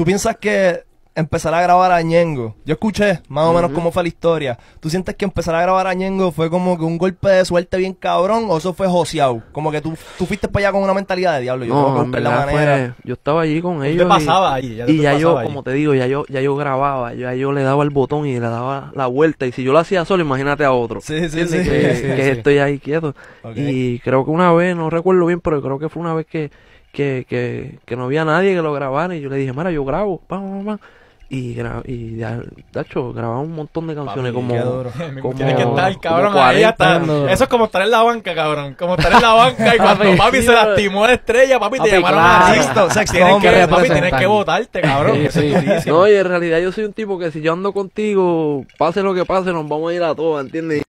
¿Tú piensas que empezar a grabar a Ñengo? Yo escuché más o menos cómo fue la historia. ¿Tú sientes que empezar a grabar a Ñengo fue como que un golpe de suerte bien cabrón o eso fue joseado? Como que tú fuiste para allá con una mentalidad de diablo. Yo tengo que No, en buscar la verdad manera. yo estaba allí con ellos. ¿Qué pasaba ahí? Y ya yo, como te digo, ya yo grababa, ya yo le daba el botón y le daba la vuelta. Y si yo lo hacía solo, imagínate a otro. Sí, sí, ¿Entiendes? sí. Que estoy ahí quieto. Okay. Y creo que una vez, no recuerdo bien, pero creo que fue una vez que no había nadie que lo grabara. Y yo le dije, mira, yo grabo. Y de hecho, grababa un montón de canciones. Papi, qué duro. Tienes que estar, cabrón, como ahí 40 hasta. canciones. Eso es como estar en la banca, cabrón. Como estar en la banca y cuando papi se lastimó la estrella, papi, te llamaron claro. a Sexto, Tienes que, representar. papi, tienes que votarte, cabrón. Sí, Eso sí. es durísimo. No, y en realidad yo soy un tipo que si yo ando contigo, pase lo que pase, nos vamos a ir a todos, ¿entiendes?